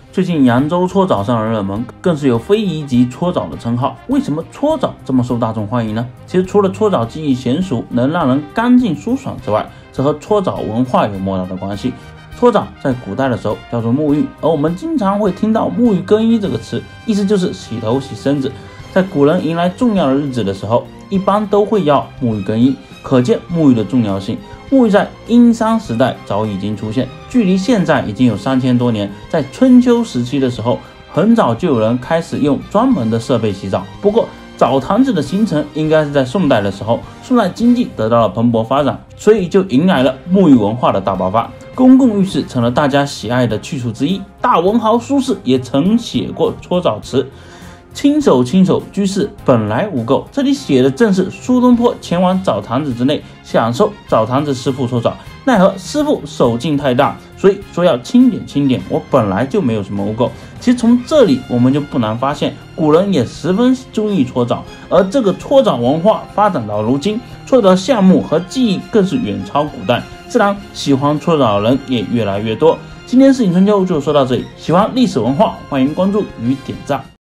最近扬州搓澡上了热门，更是有非遗级搓澡的称号。为什么搓澡这么受大众欢迎呢？其实除了搓澡技艺娴熟，能让人干净舒爽之外，这和搓澡文化有莫大的关系。搓澡在古代的时候叫做沐浴，而我们经常会听到沐浴更衣这个词，意思就是洗头洗身子。在古人迎来重要的日子的时候，一般都会要沐浴更衣，可见沐浴的重要性。沐浴在殷商时代早已经出现，距离现在已经有3000多年。在春秋时期的时候，很早就有人开始用专门的设备洗澡。不过澡堂子的形成应该是在宋代的时候，宋代经济得到了蓬勃发展，所以就迎来了沐浴文化的大爆发。公共浴室成了大家喜爱的去处之一，大文豪苏轼也曾写过搓澡词。亲手居士本来无垢，这里写的正是苏东坡前往澡堂子之内，享受澡堂子师傅搓澡，奈何师傅手劲太大，所以说要轻点，我本来就没有什么污垢。其实从这里我们就不难发现，古人也十分注意搓澡，而这个搓澡文化发展到如今，搓澡项目和技艺更是远超古代，自然喜欢搓澡的人也越来越多。今天事情春秋就说到这里，喜欢历史文化欢迎关注与点赞。